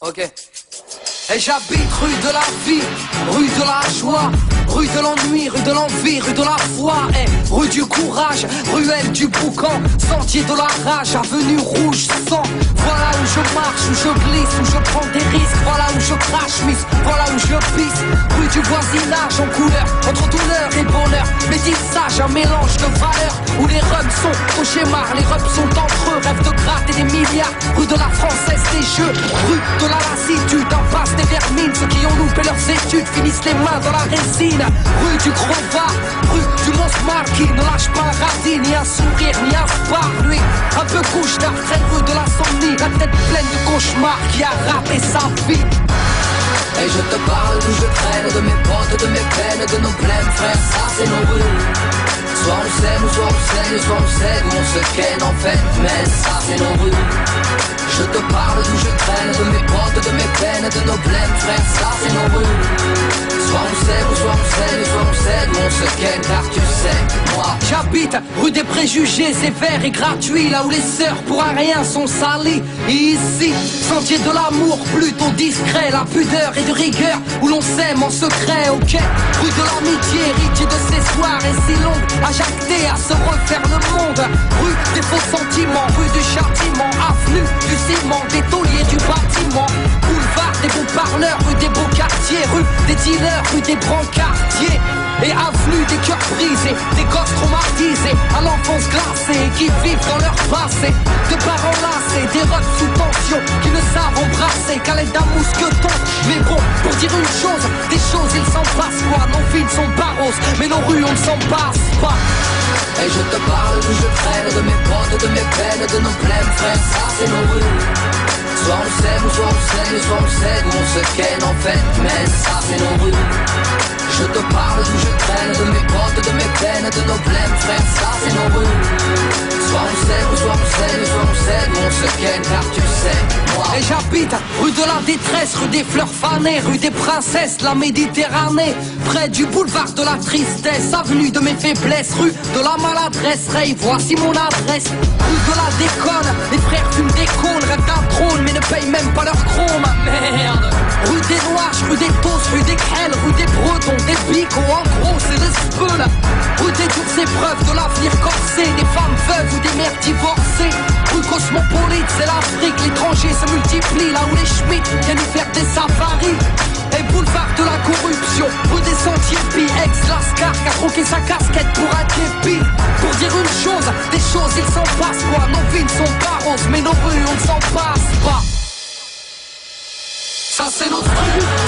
Ok. Et j'habite rue de la vie, rue de la joie, rue de l'ennui, rue de l'envie, rue de la foi, et rue du courage, ruelle du boucan, sentier de la rage, avenue rouge sang. Voilà où je marche, où je glisse, où je prends des risques, voilà où je crache, miss, voilà où je pisse. Rue du voisinage en couleur, entre douleur et bonheur, métissage, un mélange de valeurs, où les rums sont au schéma, les rums sont entre eux, rêve de gratter des milliards. Rue de la française des jeux, rue de la lassitude, impasse des vermines, ceux qui ont loupé leurs études finissent les mains dans la résine. Rue du crevard, rue du monstre qui ne lâche pas un radis, ni un sourire, ni un phare. Lui, un peu couche tard, traîne rue de l'insomnie, la tête pleine de cauchemars qui a raté sa vie. Et je te parle d'où je traîne, de mes potes, de mes peines, de nos blèmes, frère, ça c'est nos rues. Soit on s'aime, soit on saigne, soit on cède, ou on se ken en fait, mais ça c'est nos rues. Je te parle d'où je traîne, de mes potes, de mes peines, de nos blèmes, frère, ça c'est nos rues. Soit on s'aime, soit on saigne, soit on cède, ou on se ken, car tu sais, moi j'habite rue des préjugés sévères et gratuits, là où les sœurs pour un rien sont salies. Et ici, sentier de l'amour plutôt discret, la pudeur et de rigueur, où l'on s'aime en secret, ok. Rue de l'amitié, héritier de ces soirées si longues, à jacter, à se refaire le monde. Rue des faux sentiments, rue du châtiment, avenue du ciment, des tauliers du bâtiment. Boulevard des beaux parleurs, rue des beaux quartiers, rue des dealers, rue des brancardiers. Et avenue des cœurs brisés, des gosses traumatisés, à l'enfance glacée, qui vivent dans leur passé. De parents lassés, des refs sous tension, qui ne savent embrasser qu'à l'aide d'un mousqueton. Mais bon, pour dire une chose, des choses il s'en passe quoi. Nos vies ne sont pas roses, mais nos rues on ne s'en passe pas. Et je te parle d'où je traîne, de mes potes, de mes peines, de nos blèmes, frère, ça c'est nos rues. Soit on s'aime, soit on saigne, soit on cède, ou on se ken en fait, mais ça c'est nos rues. Je te parle d'où je traîne, de mes potes, de mes peines, de nos blèmes, frère, ça c'est nos rues. Soit on s'aime, soit on saigne, soit on cède, ou on se ken, car tu sais, moi. Et j'habite rue de la détresse, rue des fleurs fanées, rue des princesses, la Méditerranée. Près du boulevard de la tristesse, avenue de mes faiblesses, rue de la maladresse. Ray, voici mon adresse. Rue de la déconne, les frères fument des cônes, rêvent d'un trône, mais ne payent même pas leur chrome. Merde. Rue des Noirs, rue des Tosses, rue des Crêles, rue des Bretons, des Bicots, en gros c'est le spell. Rue des dures épreuves de l'avenir corsé, des femmes veuves ou des mères divorcées. Rue cosmopolite, c'est l'Afrique, l'étranger se multiplie, là où les Schmitt viennent nous faire des safaris. Et boulevard de la corruption, rue des sentiers pis, ex-Lascar qui a troqué sa casquette pour un képi. Pour dire une chose, des choses il s'en passe quoi. Nos vies ne sont pas roses, mais nos rues on ne s'en passe pas. Ça c'est notre rue.